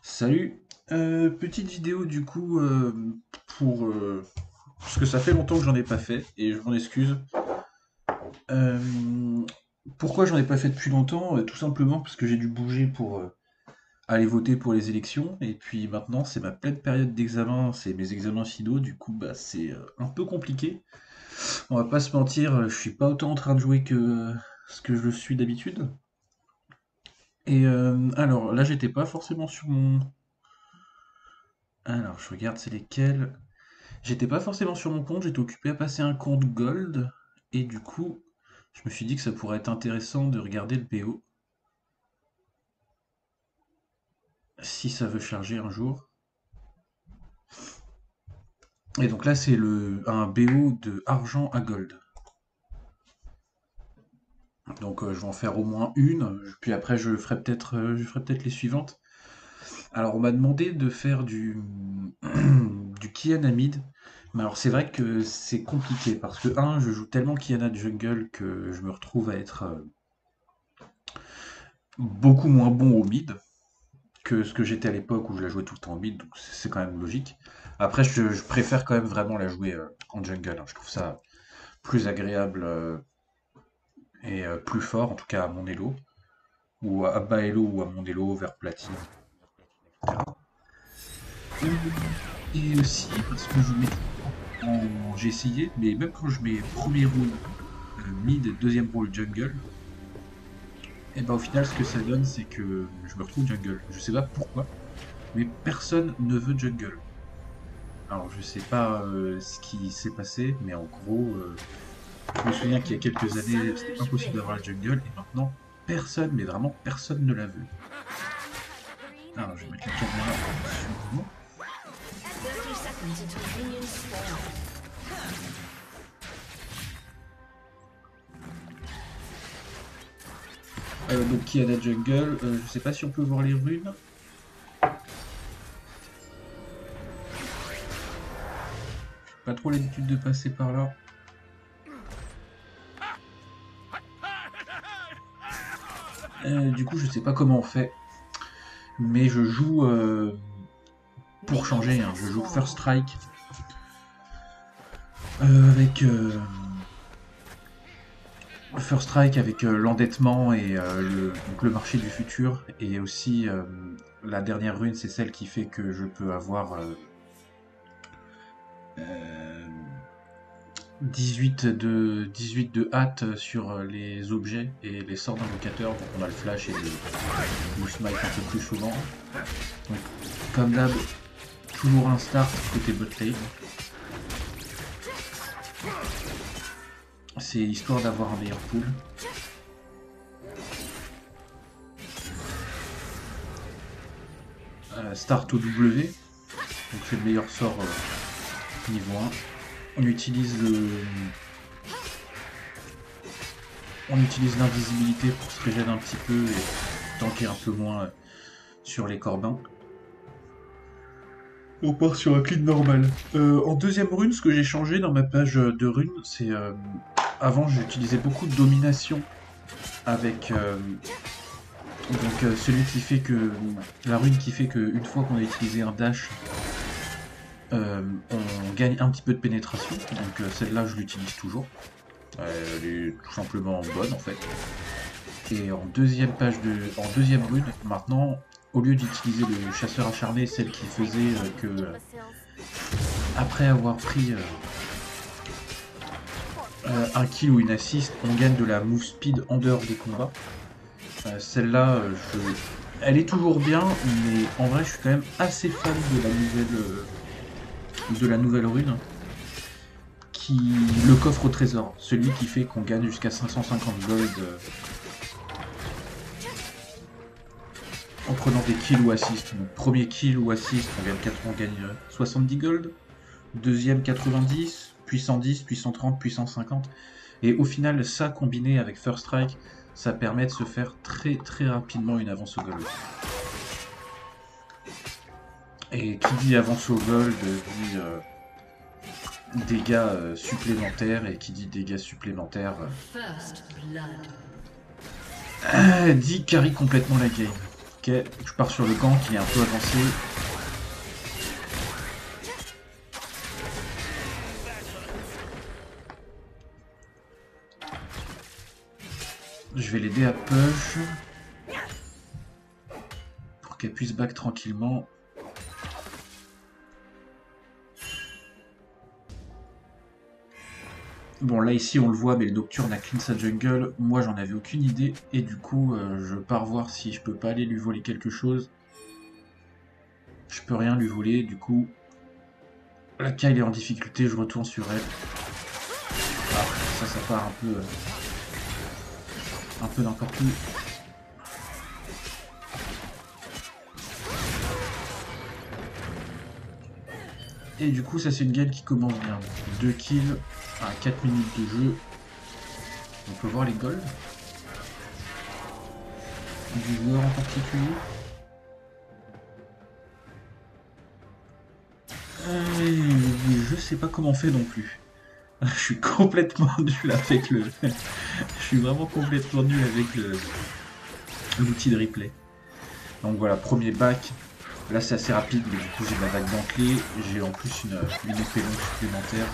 Salut, petite vidéo du coup pour parce que ça fait longtemps que j'en ai pas fait et je m'en excuse. Euh, Pourquoi j'en ai pas fait depuis longtemps? Tout simplement parce que j'ai dû bouger pour aller voter pour les élections et puis maintenant c'est ma pleine période d'examen, c'est mes examens finaux, du coup bah c'est un peu compliqué. On va pas se mentir, je suis pas autant en train de jouer que ce que je le suis d'habitude. Et alors là j'étais pas forcément sur mon. Alors je regarde c'est lesquels. J'étais pas forcément sur mon compte, j'étais occupé à passer un compte Gold, et du coup, je me suis dit que ça pourrait être intéressant de regarder le BO, si ça veut charger un jour. Et donc là, c'est un BO de argent à Gold. Donc je vais en faire au moins une, puis après je ferai peut-être les suivantes. Alors on m'a demandé de faire du Kiana mid, mais alors c'est vrai que c'est compliqué, parce que je joue tellement Kiana jungle que je me retrouve à être beaucoup moins bon au mid que ce que j'étais à l'époque où je la jouais tout le temps en mid, donc c'est quand même logique. Après, je préfère quand même vraiment la jouer en jungle, hein. Je trouve ça plus agréable et plus fort, en tout cas à mon elo, ou à bas elo ou à mon elo, vers platine, etc. Et aussi, parce que je mets j'ai essayé, mais même quand je mets premier rôle mid et deuxième rôle jungle, et ben au final, ce que ça donne, c'est que je me retrouve jungle. Je sais pas pourquoi, mais personne ne veut jungle. Alors je sais pas ce qui s'est passé, mais en gros, je me souviens qu'il y a quelques années, c'était impossible d'avoir la jungle, et maintenant, personne, mais vraiment personne ne la veut. Alors je vais mettre la caméra sur moi. Donc qui a la jungle, je sais pas si on peut voir les runes. Pas trop l'habitude de passer par là. Du coup je sais pas comment on fait, mais je joue pour changer, hein, je joue First Strike avec First Strike avec l'endettement et donc le marché du futur, et aussi la dernière rune, c'est celle qui fait que je peux avoir euh, 18 de hâte sur les objets et les sorts d'invocateurs, donc on a le flash et le smite un peu plus souvent. Donc, comme d'hab, toujours un start côté bot lane. C'est histoire d'avoir un meilleur pool. Start au W, donc c'est le meilleur sort niveau 1. On utilise l'invisibilité pour se régénérer un petit peu et tanker un peu moins sur les corbins. On part sur un clean normal. En deuxième rune, ce que j'ai changé dans ma page de rune, c'est avant j'utilisais beaucoup de domination avec celui qui fait que la rune qui fait qu'une fois qu'on a utilisé un dash, on gagne un petit peu de pénétration. Donc celle-là je l'utilise toujours. Elle est tout simplement bonne en fait. Et en deuxième rune, maintenant, au lieu d'utiliser le chasseur acharné, celle qui faisait que après avoir pris un kill ou une assist, on gagne de la move speed en dehors des combats. Celle-là, elle est toujours bien, mais en vrai, je suis quand même assez fan de la nouvelle rune, qui le coffre au trésor, celui qui fait qu'on gagne jusqu'à 550 gold en prenant des kills ou assists. Donc, premier kill ou assist, on gagne 70 gold. Deuxième 90, puis 110, puis 130, puis 150. Et au final, ça combiné avec First Strike, ça permet de se faire très très rapidement une avance au gold. Et qui dit avance au gold dit dégâts supplémentaires, et qui dit dégâts supplémentaires dit carry complètement la game. Ok, je pars sur le camp qui est un peu avancé. Je vais l'aider à push. Pour qu'elle puisse back tranquillement. Bon là ici on le voit mais le Nocturne a clean sa jungle, moi j'en avais aucune idée et du coup je pars voir si je peux pas aller lui voler quelque chose. Je peux rien lui voler, du coup la Kyle est en difficulté, je retourne sur elle. Ah, ça part un peu n'importe où. Et du coup ça c'est une game qui commence bien. 2 kills à 4 minutes de jeu. On peut voir les golds du joueur en particulier. Je sais pas comment on fait non plus. Je suis complètement nul avec le... Je suis vraiment complètement nul avec l'outil de replay. Donc voilà, premier back. Là c'est assez rapide, mais du coup j'ai de la vague d'enclé. J'ai en plus une épée longue supplémentaire.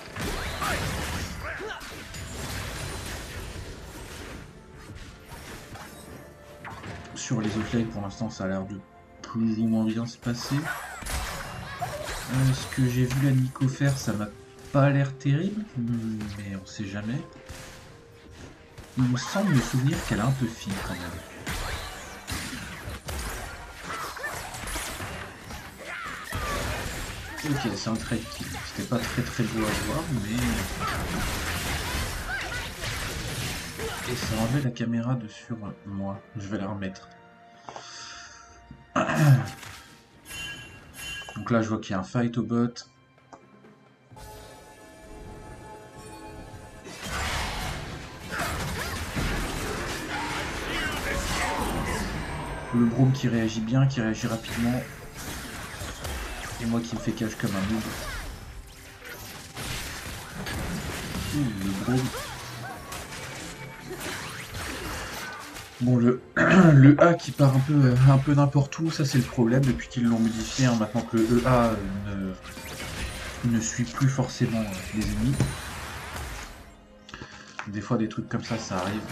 Sur les autres lanes, pour l'instant ça a l'air de plus ou moins bien se passer. Ce que j'ai vu la Nico faire, ça m'a pas l'air terrible, mais on sait jamais. Il me semble me souvenir qu'elle a un peu fini quand même. Ok, c'est un trade kill. C'était pas très beau à voir, mais... Et ça enlevait la caméra de sur moi. Je vais la remettre. Donc là, je vois qu'il y a un fight au bot. Le Braum qui réagit bien, qui réagit rapidement. Et moi qui me fais cache comme un noob. Le Braum. Bon, le A qui part un peu n'importe où, ça c'est le problème depuis qu'ils l'ont modifié. Hein, maintenant que le EA ne suit plus forcément les ennemis. Des fois des trucs comme ça arrive.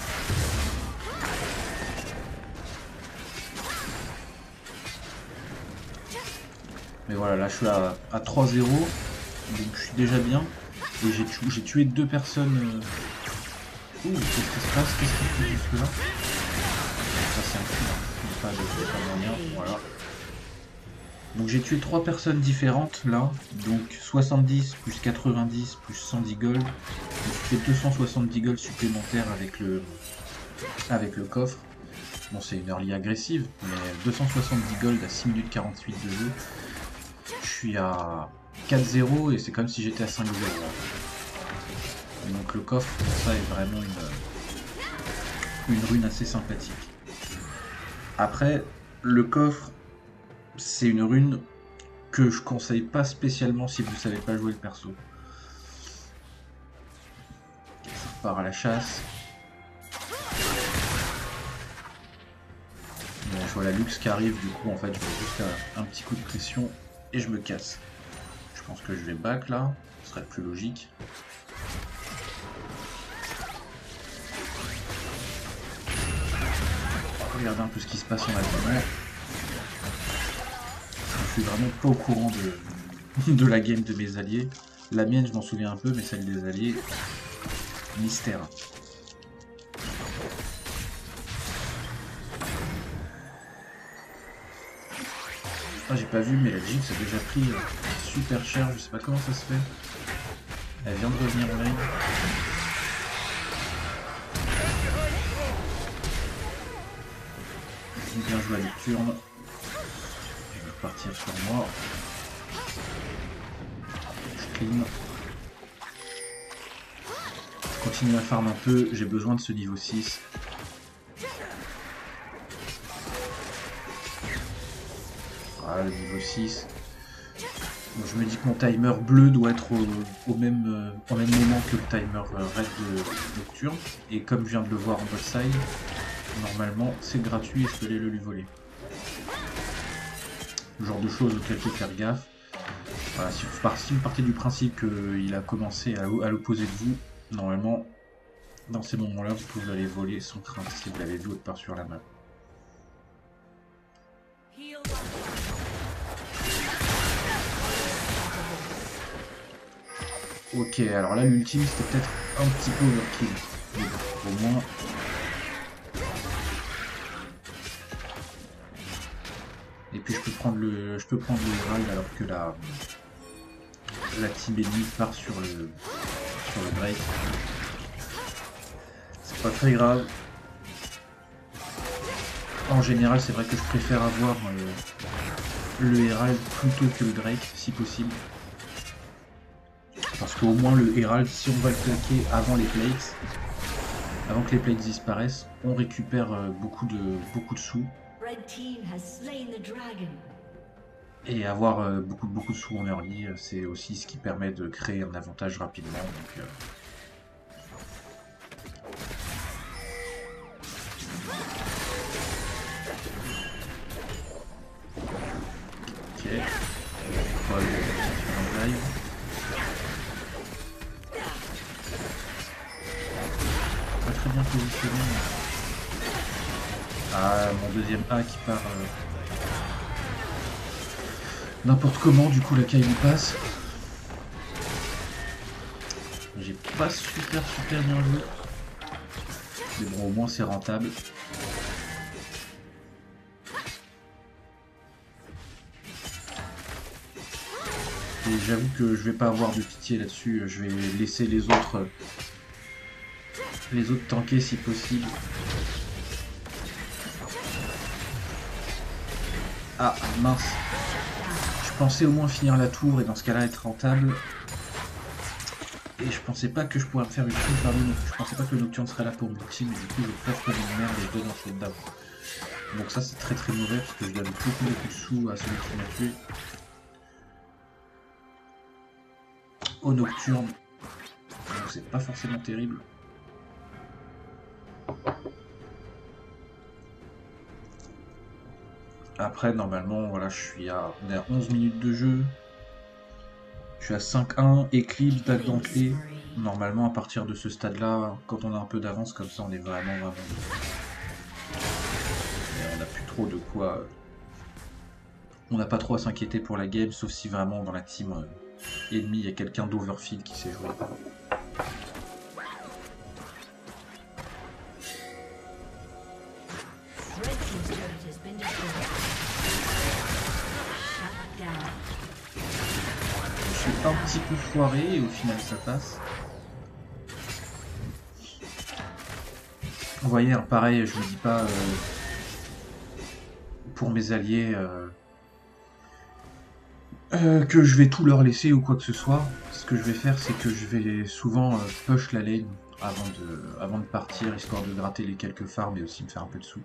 Mais voilà, là je suis à 3-0, donc je suis déjà bien. Et j'ai tué 2 personnes. Ouh, qu'est-ce qui se passe? Qu'est-ce qui fait jusque là? Ça c'est un coup, hein. Il n'y a pas de moyen, voilà. Donc j'ai tué 3 personnes différentes là, donc 70 plus 90 plus 110 gold. Donc je fais 270 gold supplémentaires avec le coffre. Bon, c'est une early agressive, mais 270 gold à 6 minutes 48 de jeu. Je suis à 4-0 et c'est comme si j'étais à 5-0. Donc le coffre, pour ça, est vraiment une rune assez sympathique. Après, le coffre, c'est une rune que je conseille pas spécialement si vous savez pas jouer le perso. Ça repart à la chasse. Bon, je vois la luxe qui arrive, du coup en fait je fais juste un petit coup de pression et je me casse. Je pense que je vais back là, ce serait plus logique. Regardez un peu ce qui se passe en attendant. Je suis vraiment pas au courant de la game de mes alliés. La mienne je m'en souviens un peu, mais celle des alliés, mystère. Ah, j'ai pas vu, mais la Jinx a déjà pris super cher, je sais pas comment ça se fait. Elle vient de revenir en lane. Bien joué à Nocturne. Je vais repartir sur moi. Je clean. Je continue à farm un peu, j'ai besoin de ce niveau 6. Voilà, le niveau 6. Donc, je me dis que mon timer bleu doit être au même moment que le timer red de Nocturne. Et comme je viens de le voir en bot side, normalement c'est gratuit et je peux aller le lui voler. Le genre de choses auxquelles il faut faire gaffe. Voilà, si vous partez du principe qu'il a commencé à l'opposé de vous, normalement, dans ces moments-là, vous pouvez aller voler sans crainte si vous l'avez vu autre part sur la map. Ok, alors là, l'ultime, c'était peut-être un petit peu overkill. Mais bon, au moins... Et puis je peux prendre le Herald alors que la team ennemie part sur le Drake. C'est pas très grave. En général, c'est vrai que je préfère avoir le Herald plutôt que le Drake, si possible. Parce qu'au moins le Herald, si on va le claquer avant les plates, avant que les plates disparaissent, on récupère beaucoup de sous. Et avoir beaucoup de sous en early, c'est aussi ce qui permet de créer un avantage rapidement. Donc, ok. On va aller faire un live. Pas très bien positionné. Ah, mon deuxième A qui part n'importe comment, du coup la Kyle passe. J'ai pas super bien joué. Mais bon, au moins c'est rentable. Et j'avoue que je vais pas avoir de pitié là-dessus. Je vais laisser les autres tanker si possible. Ah, mince. Je pensais au moins finir la tour et dans ce cas-là être rentable. Et je pensais pas que je pourrais me faire une team par le Nocturne. Je pensais pas que le Nocturne serait là pour mon team. Et du coup, je passe comme une merde et je donne un shutdown. Donc ça, c'est très mauvais parce que je donne beaucoup de sous à celui qui m'a tué. Au Nocturne. Donc c'est pas forcément terrible. Après, normalement, voilà, on est à 11 minutes de jeu. Je suis à 5-1, Eclipse, dague dentelée. Normalement, à partir de ce stade-là, quand on a un peu d'avance comme ça, on est vraiment... Et on n'a plus trop de quoi... On n'a pas trop à s'inquiéter pour la game, sauf si vraiment dans la team ennemie, il y a quelqu'un d'overfield qui sait jouer. Un petit peu foiré et au final ça passe. Vous voyez, pareil, je ne dis pas pour mes alliés que je vais tout leur laisser ou quoi que ce soit. Ce que je vais faire, c'est que je vais souvent push la lane avant de partir, histoire de gratter les quelques farms et aussi me faire un peu de sous.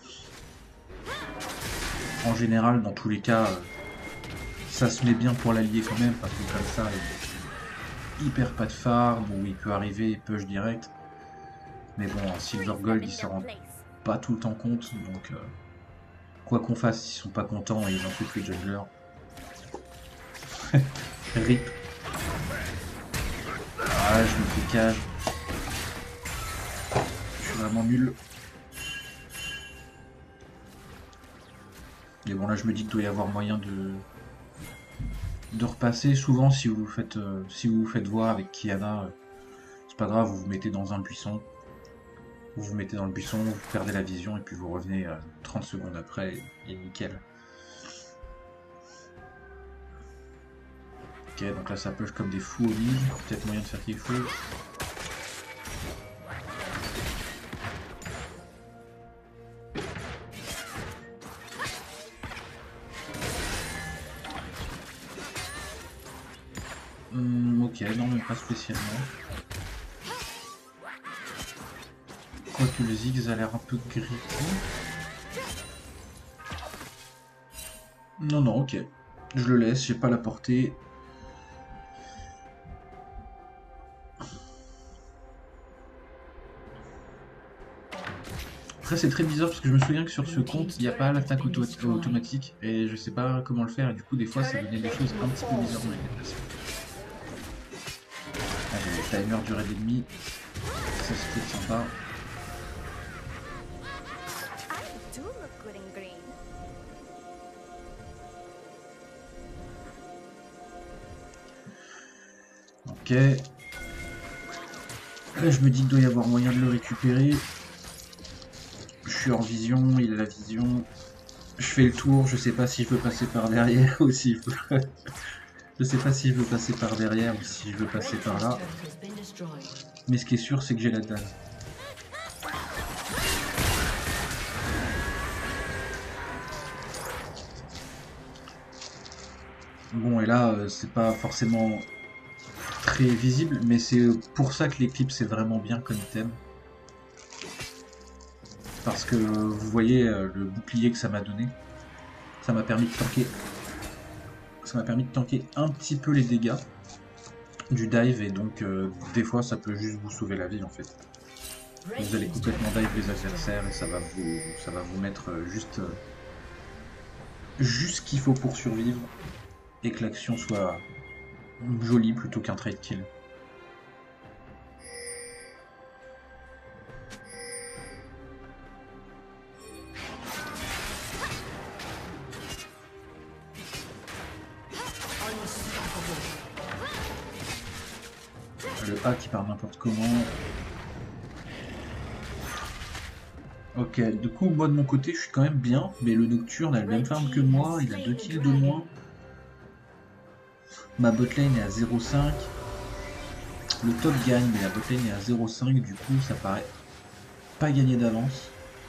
En général, dans tous les cas, ça se met bien pour l'allié quand même, parce que comme ça, il perd pas de farm, ou il peut arriver et push direct. Mais bon, Silver Gold, il s'en rend pas tout le temps compte, donc quoi qu'on fasse, ils sont pas contents et ils insultent les junglers. RIP. Ah, je me fais cage. Je suis vraiment nul. Mais bon, là, je me dis qu'il doit y avoir moyen de repasser. Souvent, si vous vous faites voir avec Kiana, c'est pas grave, vous vous mettez dans un buisson. Vous vous mettez dans le buisson, vous perdez la vision et puis vous revenez 30 secondes après et nickel. Ok, donc là ça push comme des fous au mid, peut-être moyen de faire quelque chose. Ok, non mais pas spécialement. Quoique le Ziggs a l'air un peu grippé. Non, non, ok. Je le laisse, j'ai pas la portée. Après c'est très bizarre parce que je me souviens que sur ce compte il n'y a pas l'attaque automatique et je sais pas comment le faire et du coup des fois ça donnait des choses un petit peu bizarres dans les déplacements. Ah, j'ai le timer du raid ennemi, ça c'était sympa. Ok. Là je me dis qu'il doit y avoir moyen de le récupérer. Je suis hors vision, il a la vision. Je fais le tour, je sais pas si je veux passer par derrière ou si je veux... je sais pas si je veux passer par derrière ou si je veux passer par là. Mais ce qui est sûr, c'est que j'ai la dalle. Bon, et là, c'est pas forcément très visible, mais c'est pour ça que l'éclipse est vraiment bien comme item. Parce que vous voyez le bouclier que ça m'a donné. Ça m'a permis de tanker. Ça m'a permis de tanker un petit peu les dégâts du dive, et donc des fois ça peut juste vous sauver la vie en fait. Vous allez complètement dive les adversaires et ça va vous mettre juste ce qu'il faut pour survivre et que l'action soit jolie plutôt qu'un trade kill. Le A qui part n'importe comment. Ok, du coup moi de mon côté je suis quand même bien, mais le Nocturne a le même farm que moi, il a 2 kills de moins. Ma botlane est à 0,5. Le top gagne, mais la botlane est à 0,5, du coup ça paraît pas gagné d'avance.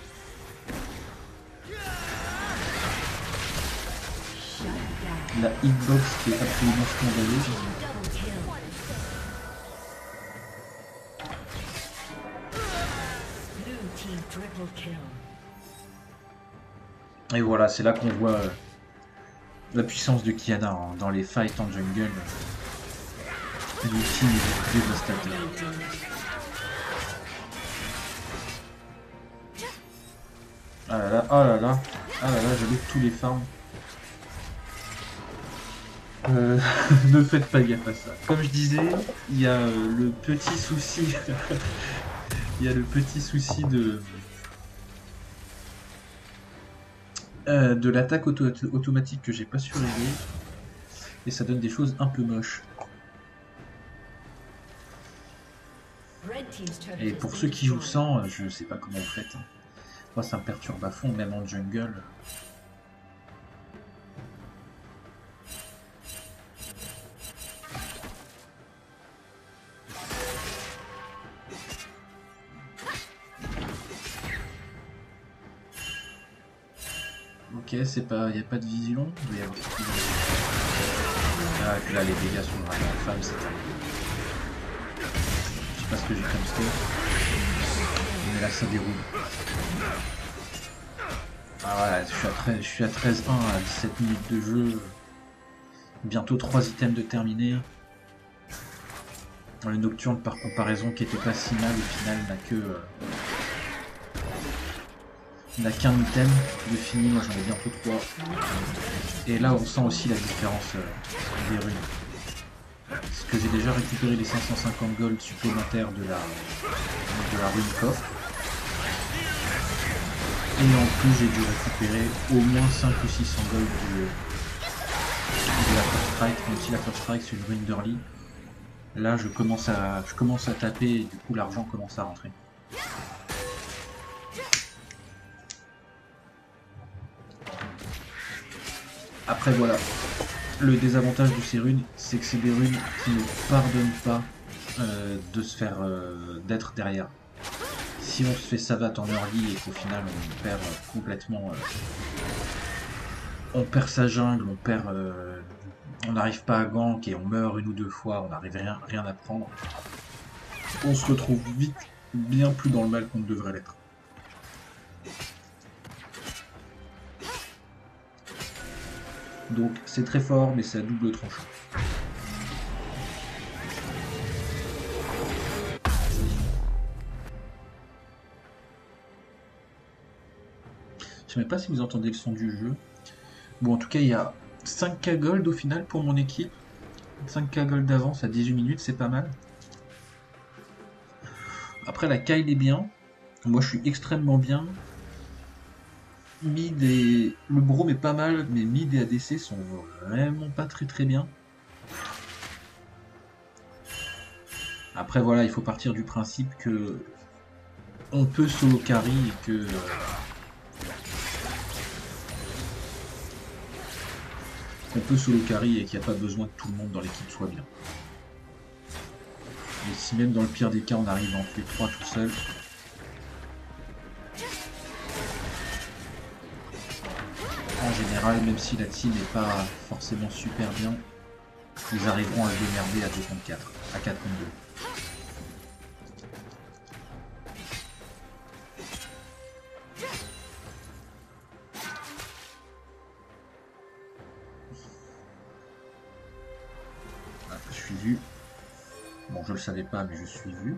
La hitbox qui est absolument scandaleuse. Et voilà, c'est là qu'on voit la puissance de Qiyana hein, dans les fights en jungle. L'ultime est dévastateur. Ah là là, oh là là, ah là là, j'avais tous les farms. Ne faites pas gaffe à ça. Comme je disais, il y a le petit souci, il y a le petit souci de l'attaque automatique que j'ai pas su régler, et ça donne des choses un peu moches. Et pour ceux qui jouent sans, je sais pas comment vous faites. Hein. Moi ça me perturbe à fond, même en jungle. Ok, c'est pas, y a pas de vision, il doit y avoir quelque chose. Ah, et puis là les dégâts sont vraiment infâmes, c'est terminé. Je sais pas ce que j'ai comme score, mais là ça déroule. Ah ouais, je suis à 13-1 à 17 minutes de jeu. Bientôt 3 items de terminé. Le Nocturne par comparaison qui était pas si mal au final n'a qu'un item de fini, moi j'en ai bientôt 3. Et là on sent aussi la différence des runes. Parce que j'ai déjà récupéré les 550 gold supplémentaires de la rune coffre. Et en plus j'ai dû récupérer au moins 5 ou 600 gold de la First Strike, même si la First Strike c'est une rune d'early. Là je commence à taper et du coup l'argent commence à rentrer. Après voilà, le désavantage de ces runes, c'est que c'est des runes qui ne pardonnent pas de se faire d'être derrière. Si on se fait savate en early et qu'au final on perd complètement, on perd sa jungle, on n'arrive pas à gank et on meurt une ou deux fois, on n'arrive rien à prendre, on se retrouve vite bien plus dans le mal qu'on ne devrait l'être. Donc c'est très fort, mais c'est à double tranchant. Je sais même pas si vous entendez le son du jeu. Bon, en tout cas, il y a 5K gold au final pour mon équipe. 5K gold d'avance à 18 minutes, c'est pas mal. Après, la Kyle est bien. Moi, je suis extrêmement bien. Mid et... Le Braum est pas mal, mais mid et ADC sont vraiment pas très bien. Après, voilà, il faut partir du principe que on peut solo carry et que... on peut solo carry et qu'il n'y a pas besoin que tout le monde dans l'équipe soit bien. Et si même dans le pire des cas, on arrive à en tuer 3 tout seul... En général, même si la team n'est pas forcément super bien, ils arriveront à se démerder à 2 contre 4, à 4 contre 2. Ah, je suis vu. Bon, je le savais pas, mais je suis vu.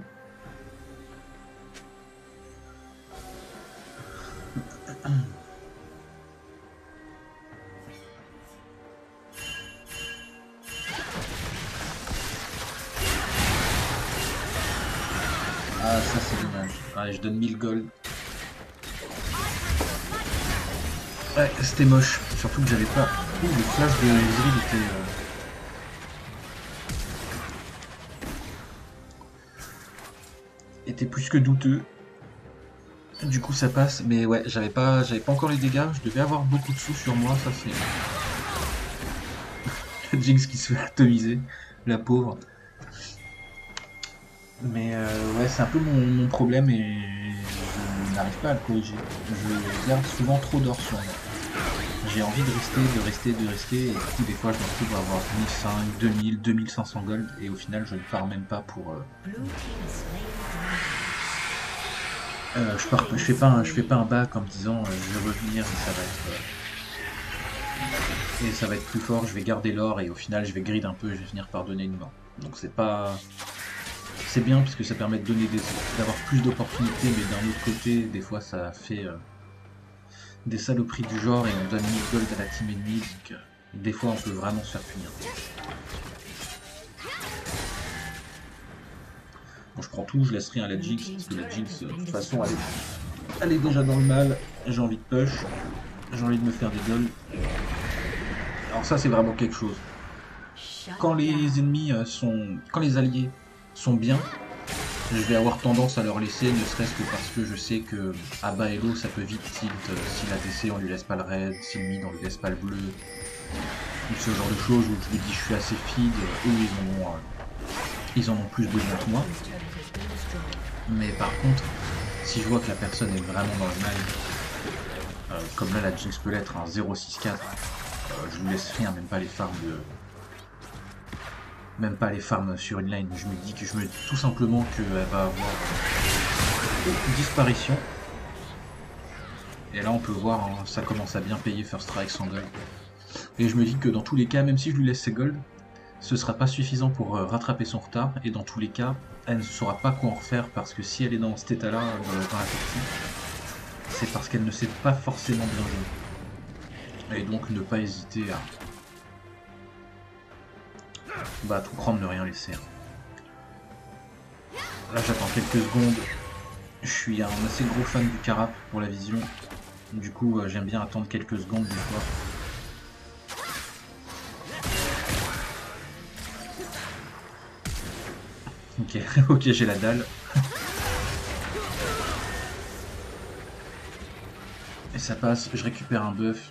Ah, ça c'est dommage. Ouais, je donne 1000 gold. Ouais, c'était moche. Surtout que j'avais pas... Ouh, le flash de Ezreal était plus que douteux. Du coup ça passe, mais ouais, j'avais pas encore les dégâts, je devais avoir beaucoup de sous sur moi, ça c'est... Jinx qui se fait atomiser, la pauvre. Mais ouais, c'est un peu mon problème et je n'arrive pas à le corriger. Je garde souvent trop d'or sur moi. J'ai envie de rester, et du coup des fois je me retrouve à avoir 1500, 2000, 2500 gold et au final je ne pars même pas pour... je fais pas un bac en me disant je vais revenir et ça va être plus fort, je vais garder l'or et au final je vais grid un peu et je vais finir par donner une mort. Donc c'est pas... C'est bien parce que ça permet de donner d'avoir plus d'opportunités, mais d'un autre côté, des fois ça fait des saloperies du genre et on donne 1000 gold à la team ennemie, donc des fois on peut vraiment se faire punir. Bon, je prends tout, je laisse rien à la Jinx, parce que la Jinx, de toute façon, elle est déjà dans le mal, j'ai envie de push, j'ai envie de me faire des golds. Alors ça c'est vraiment quelque chose. Quand les ennemis quand les alliés sont bien, je vais avoir tendance à leur laisser, ne serait-ce que parce que je sais que à bas elo ça peut vite tilt si l'ADC on lui laisse pas le raid, si le mid on lui laisse pas le bleu, ou ce genre de choses où je me dis je suis assez feed, eux ils en ont plus besoin que moi. Mais par contre, si je vois que la personne est vraiment dans le mal, comme là la Jinx peut l'être, un 0-6-4, je lui laisse rien, même pas les farms sur une lane. Je me dis tout simplement qu'elle va avoir une disparition. Et là on peut voir, hein, ça commence à bien payer First Strike sans gold. Et je me dis que dans tous les cas, même si je lui laisse ses gold, ce sera pas suffisant pour rattraper son retard. Et dans tous les cas, elle ne saura pas quoi en refaire parce que si elle est dans cet état-là dans la partie, c'est parce qu'elle ne sait pas forcément bien jouer. Et donc ne pas hésiter à tout prendre, ne rien laisser. Là j'attends quelques secondes. Je suis un assez gros fan du Carap pour la vision. Du coup j'aime bien attendre quelques secondes des fois. Ok, ok, j'ai la dalle. Et ça passe, je récupère un buff.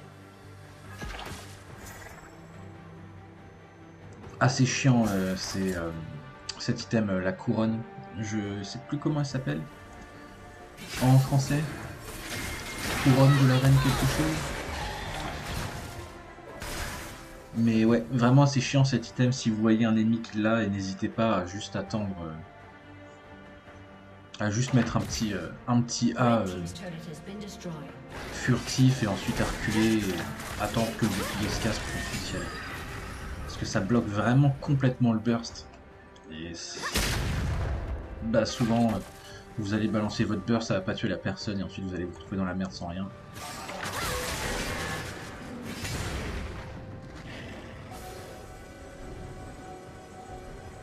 Assez chiant, c'est cet item, la couronne. Je sais plus comment elle s'appelle en français. Couronne de la reine quelque chose. Mais ouais, vraiment assez chiant cet item si vous voyez un ennemi qui l'a et n'hésitez pas à juste attendre, à juste mettre un petit A furtif et ensuite à reculer et attendre que le bouclier se casse pour ensuite y aller. Parce que ça bloque vraiment complètement le burst. Et bah souvent vous allez balancer votre burst, ça va pas tuer la personne et ensuite vous allez vous retrouver dans la merde sans rien.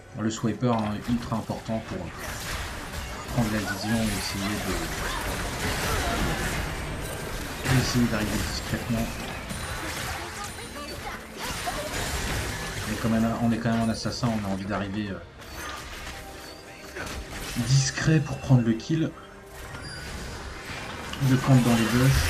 Le swiper hein, est ultra important pour prendre la vision et essayer d'arriver discrètement. On est quand même un assassin, on a envie d'arriver discret pour prendre le kill, de camp dans les bush.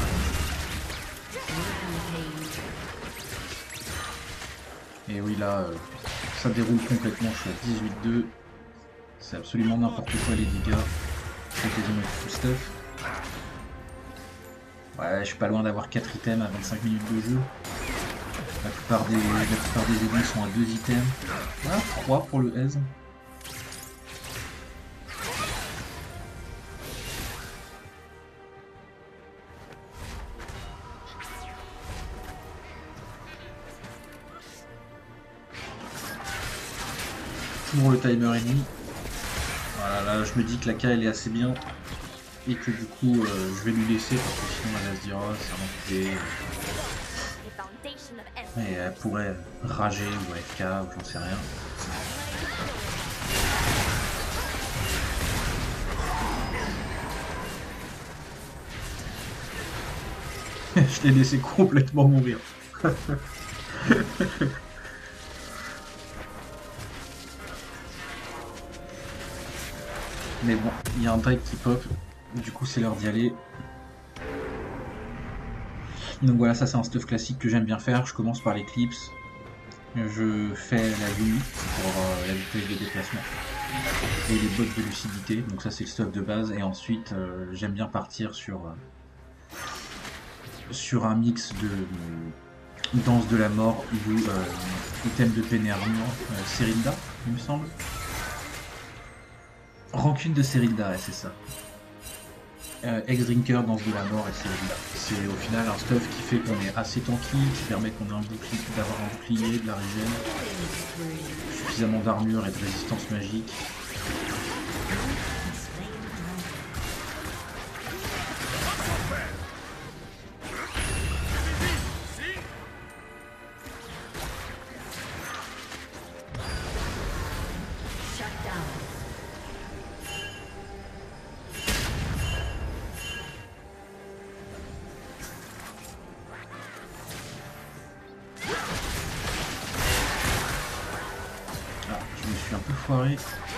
Et oui là, ça déroule complètement, je suis à 18-2, c'est absolument n'importe quoi les dégâts, c'est quasiment tout stuff. Ouais, je suis pas loin d'avoir 4 items à 25 minutes de jeu. La plupart des ennemis sont à 2 items. Ah, 3 pour le aise. Toujours le timer ennemi. Voilà, là je me dis que la K elle est assez bien. Et que du coup je vais lui laisser parce que sinon elle va se dire oh c'est un enculé. Et elle pourrait rager ou AFK ou j'en sais rien. Je l'ai laissé complètement mourir. Mais bon, il y a un drake qui pop, du coup c'est l'heure d'y aller. Donc voilà, ça c'est un stuff classique que j'aime bien faire. Je commence par l'éclipse. Je fais la vue pour la vitesse de déplacement. Et les bottes de lucidité, donc ça c'est le stuff de base. Et ensuite j'aime bien partir sur un mix de danse de la mort ou item de pénérement, Serilda, il me semble. Rancune de Serilda, ouais, c'est ça. Ex-Drinker, Danse de la Mort et Serilda. C'est au final un stuff qui fait qu'on est assez tanky, qui permet qu'on ait d'avoir un bouclier, de la régène, suffisamment d'armure et de résistance magique. Un peu foiré.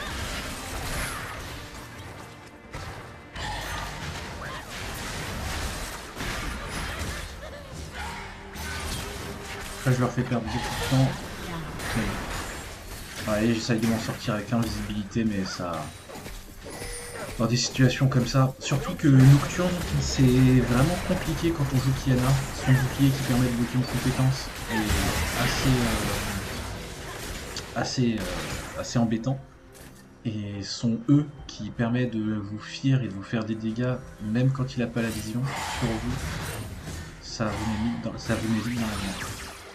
Là je leur fais perdre beaucoup de temps. Ouais, j'essaye de m'en sortir avec l'invisibilité mais ça... Dans des situations comme ça, surtout que Nocturne c'est vraiment compliqué quand on joue Qiyana. Son bouclier qui permet de bloquer une compétence est assez embêtant. Et son E qui permet de vous fuir et de vous faire des dégâts même quand il n'a pas la vision sur vous, ça vous met vite dans la merde.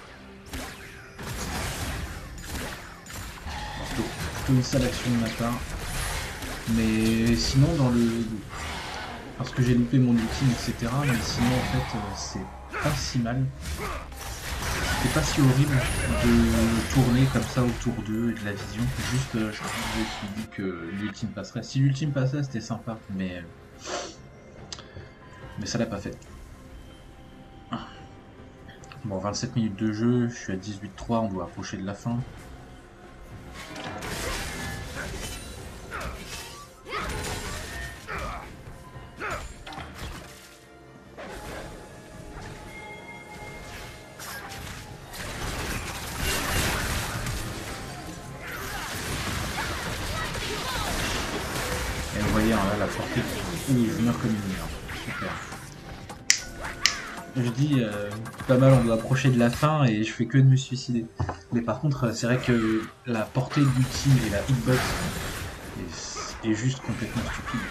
Plutôt une sale action de ma part. Mais sinon parce que j'ai loupé mon ultime etc. Mais sinon en fait c'est pas si mal. C'est pas si horrible de tourner comme ça autour d'eux et de la vision. Juste, je me suis dit que l'ultime passerait. Si l'ultime passait, c'était sympa, mais ça l'a pas fait. Bon, 27 minutes de jeu, je suis à 18-3, on doit approcher de la fin. Et vous voyez, hein, là, la portée. Oui, je meurs comme une merde. Super. Je dis, pas mal, on doit approcher de la fin et je fais que de me suicider. Mais par contre, c'est vrai que la portée de l'ultime et la hitbox est juste complètement stupide.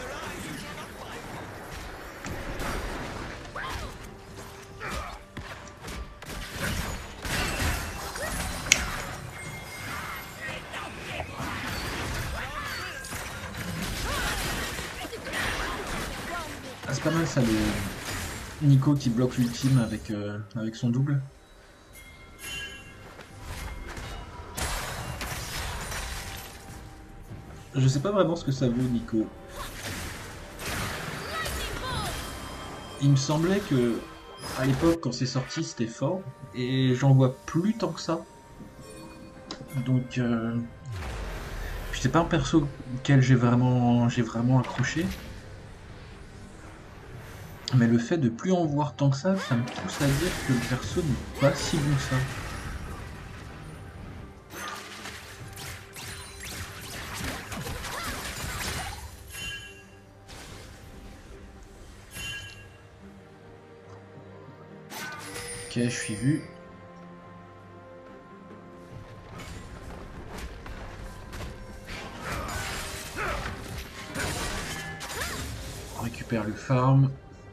Ah, c'est pas mal ça, le Nico qui bloque l'ultime avec son double. Je sais pas vraiment ce que ça vaut, Nico. Il me semblait que, à l'époque, quand c'est sorti, c'était fort, et j'en vois plus tant que ça. Donc, puis c'est pas un perso auquel j'ai vraiment accroché, mais le fait de plus en voir tant que ça me pousse à dire que le perso n'est pas si bon que ça. Ok, je suis vu. On récupère le farm.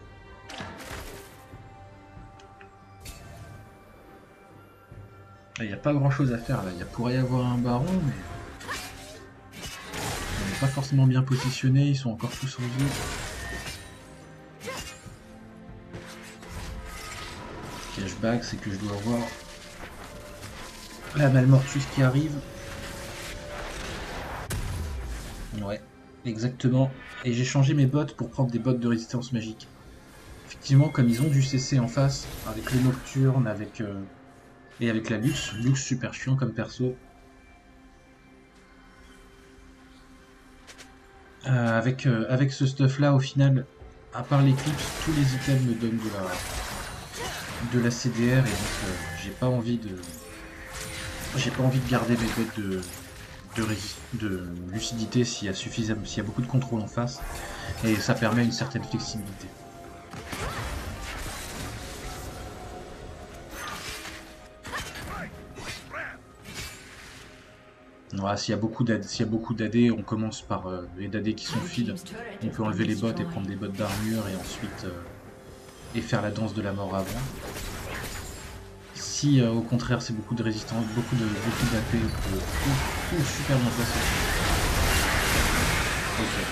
Il n'y a pas grand chose à faire là. Il pourrait y avoir un baron, mais on n'est pas forcément bien positionné. Ils sont encore tous en vie. Cashback, c'est que je dois avoir la Malmortus qui arrive. Ouais, exactement. Et j'ai changé mes bottes pour prendre des bottes de résistance magique. Effectivement, comme ils ont du CC en face, avec le Nocturne, et avec la Lux, Lux super chiant comme perso. Avec ce stuff là, au final, à part l'éclipse, tous les items me donnent de la CDR, et donc j'ai pas envie de garder mes bottes de lucidité s'il y a beaucoup de contrôle en face, et ça permet une certaine flexibilité. Ouais, s'il y a beaucoup d'AD, on commence par les AD qui sont feed. On peut enlever les bottes et prendre des bottes d'armure et ensuite et faire la danse de la mort avant. Si au contraire c'est beaucoup de résistance, beaucoup d'AP, super bien placé. Ok.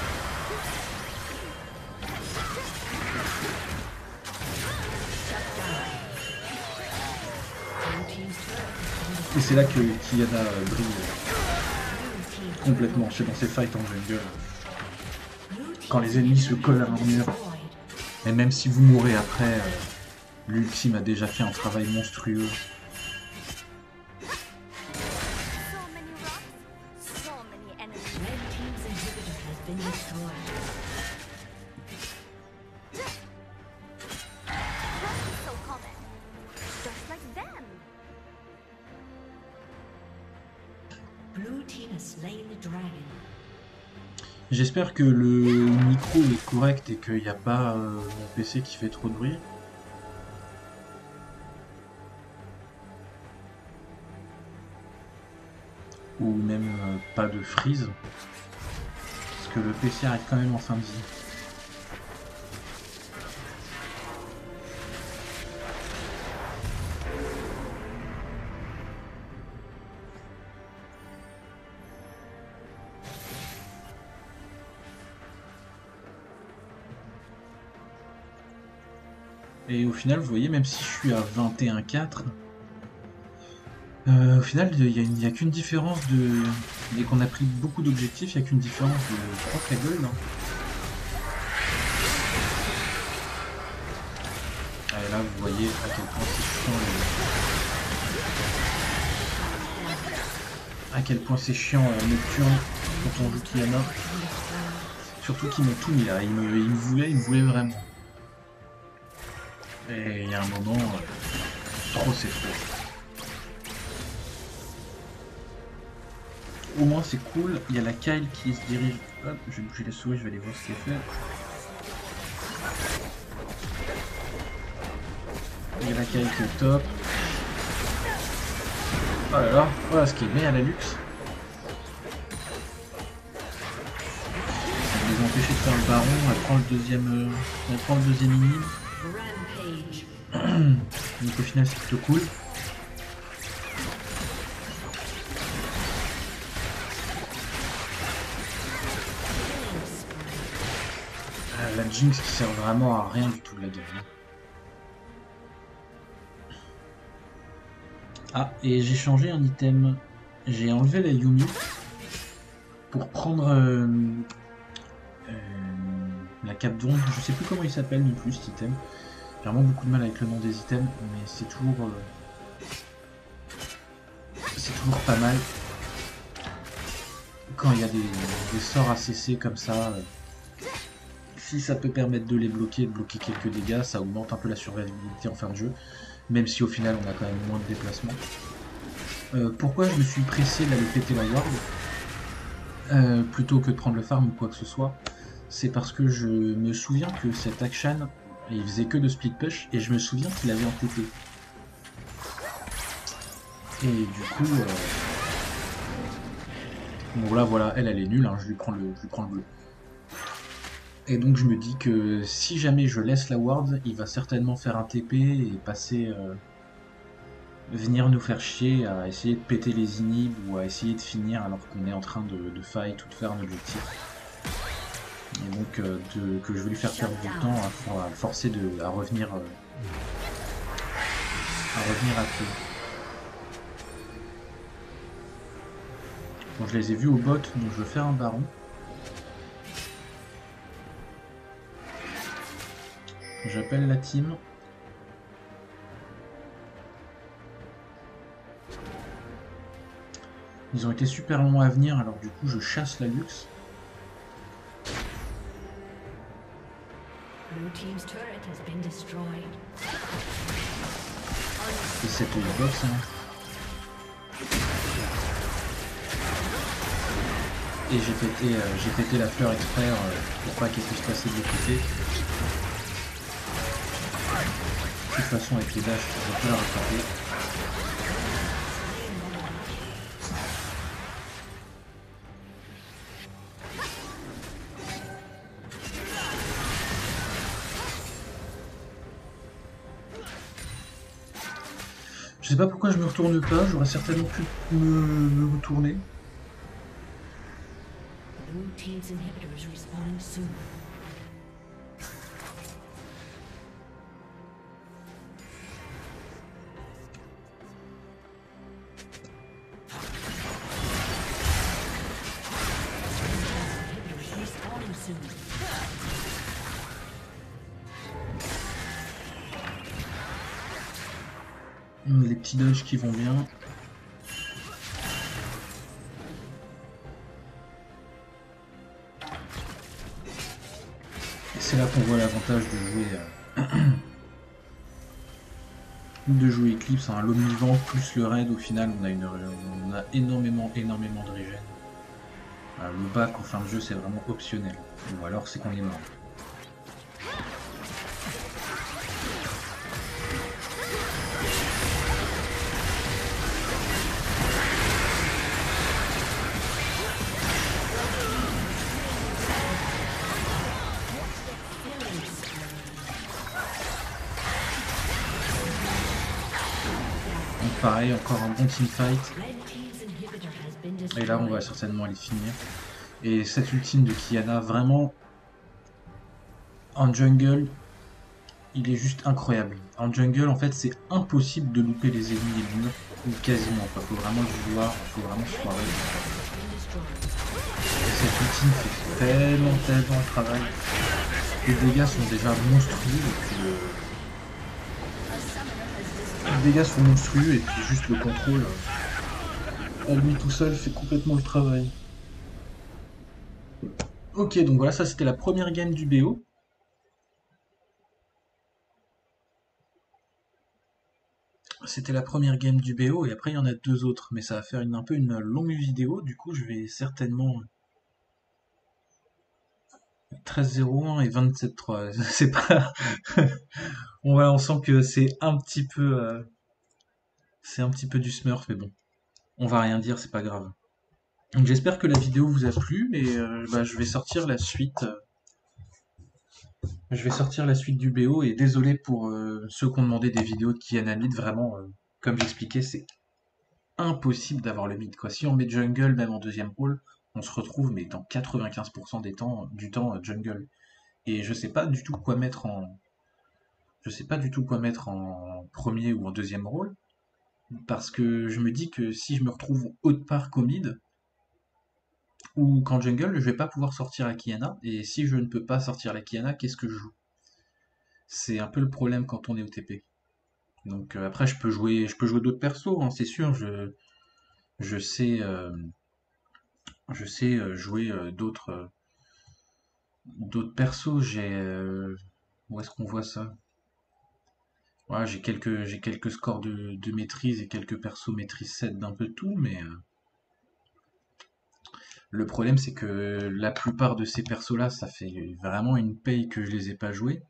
Et c'est là que Qiyana brille complètement, c'est dans ses fights en jungle. Quand les ennemis se collent à l'armure, et même si vous mourrez après, l'ultime a déjà fait un travail monstrueux. J'espère que le micro est correct et qu'il n'y a pas mon PC qui fait trop de bruit. Ou même pas de freeze. Parce que le PC arrive quand même en fin de vie. Et au final, vous voyez, même si je suis à 21-4, au final, il n'y a qu'une différence de... Et qu'on a pris beaucoup d'objectifs, il n'y a qu'une différence de 3 cagoles. Et là, vous voyez à quel point c'est chiant. À quel point c'est chiant Nocturne quand on joue Qiyana. Surtout qu'il m'a tout mis là, il me voulait vraiment. Et il y a un moment, trop c'est trop. Au moins c'est cool, il y a la Kyle qui se dirige. Hop, je vais bouger la souris, je vais aller voir ce qu'elle fait. Il y a la Kyle qui est top. Oh là là, voilà ce qui met à la luxe. Ça va les empêcher de faire le baron, elle prend le deuxième énigme. Donc au final c'est plutôt cool. La Jinx qui sert vraiment à rien du tout de la game. Ah, et j'ai changé un item. J'ai enlevé la Yumi. pour prendre la cape d'onde. Je sais plus comment il s'appelle non plus cet item. J'ai vraiment beaucoup de mal avec le nom des items, mais c'est toujours pas mal quand il y a des sorts ACC comme ça. Si ça peut permettre de les bloquer, de bloquer quelques dégâts, ça augmente un peu la survivabilité en fin de jeu, même si au final on a quand même moins de déplacements. Pourquoi je me suis pressé d'aller péter la ward plutôt que de prendre le farm ou quoi que ce soit, c'est parce que je me souviens que cet Akshan, il faisait que de split push, et je me souviens qu'il avait un TP. Et du coup, bon là voilà, elle est nulle, hein, je lui prends le bleu. Et donc je me dis que si jamais je laisse la ward, il va certainement faire un TP et passer, venir nous faire chier à essayer de péter les inhibs ou à essayer de finir alors qu'on est en train de fight ou de faire un objectif. Et donc que je vais lui faire perdre du temps à le forcer à revenir à pied. Bon, je les ai vus au bot, donc je vais faire un baron. J'appelle la team. Ils ont été super longs à venir, alors du coup je chasse la luxe. Et cette hitbox, hein. Et j'ai pété la fleur exprès pour pas qu'elle puisse passer de l'autre côté. De toute façon avec les dashs, je peux la rattraper. Je sais pas pourquoi je me retourne pas, j'aurais certainement pu me retourner. Les petits dodges qui vont bien. Et c'est là qu'on voit l'avantage de jouer Eclipse, hein. L'omnivant plus le raid, au final on a énormément de régène. Le bac en fin de jeu c'est vraiment optionnel. Ou alors c'est qu'on est mort. Donc pareil, encore un bon teamfight. Et là on va certainement aller finir. Et cette ultime de Qiyana, vraiment en jungle, il est juste incroyable. En jungle, en fait, c'est impossible de louper les ennemis et les murs, ou quasiment pas. Faut vraiment le vouloir, faut vraiment se foirer. Et cette ultime fait tellement de travail. Les dégâts sont déjà monstrueux, et puis les dégâts sont monstrueux, et puis juste le contrôle, à lui tout seul, fait complètement le travail. Ok, donc voilà, ça c'était la première game du BO. C'était la première game du BO et après il y en a deux autres, mais ça va faire un peu une longue vidéo, du coup je vais certainement 13-01 et 27-3, c'est pas... on sent que c'est un petit peu du smurf, mais bon, on va rien dire, c'est pas grave. Donc j'espère que la vidéo vous a plu, mais je vais sortir la suite. Je vais sortir la suite du BO et désolé pour ceux qui ont demandé des vidéos de Kiana Mid, vraiment, comme j'expliquais, c'est impossible d'avoir le mid, quoi. Si on met jungle, même en deuxième rôle, on se retrouve mais dans 95% du temps jungle. Et je sais pas du tout quoi mettre en premier ou en deuxième rôle, parce que je me dis que si je me retrouve autre part qu'au mid, Ou qu'en jungle, je vais pas pouvoir sortir la Kiana, et si je ne peux pas sortir la Kiana, qu'est-ce que je joue? C'est un peu le problème quand on est OTP. Donc après, je peux jouer d'autres persos, hein, c'est sûr. Je sais, jouer d'autres persos. Où est-ce qu'on voit ça? Voilà, j'ai quelques scores de maîtrise et quelques persos maîtrise 7 d'un peu tout, mais le problème c'est que la plupart de ces persos-là, ça fait vraiment une paye que je les ai pas joués.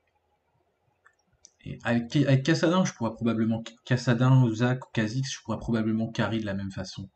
Et avec Cassadin, je pourrais probablement Cassadin, Ozak ou Kha'Zix, je pourrais probablement carry de la même façon.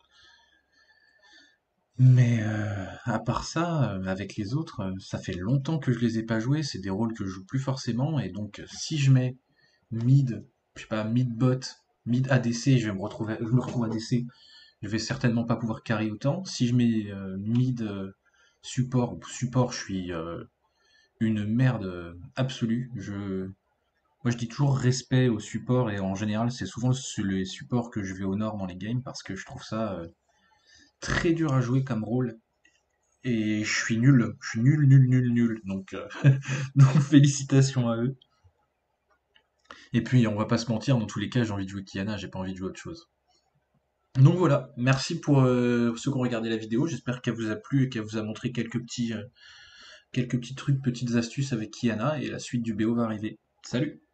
Mais à part ça, avec les autres, ça fait longtemps que je les ai pas joués, c'est des rôles que je joue plus forcément, et donc si je mets mid, je sais pas, mid bot, mid ADC, je me retrouve ADC, je vais certainement pas pouvoir carry autant. Si je mets mid support, je suis une merde absolue. Moi je dis toujours respect au support, et en général c'est souvent les supports que je vais au nord dans les games parce que je trouve ça très dur à jouer comme rôle. Et je suis nul. Donc, donc félicitations à eux. Et puis on va pas se mentir, dans tous les cas j'ai envie de jouer Kiana, j'ai pas envie de jouer autre chose. Donc voilà, merci pour ceux qui ont regardé la vidéo, j'espère qu'elle vous a plu et qu'elle vous a montré quelques petits trucs, petites astuces avec Kiana, et la suite du BO va arriver. Salut!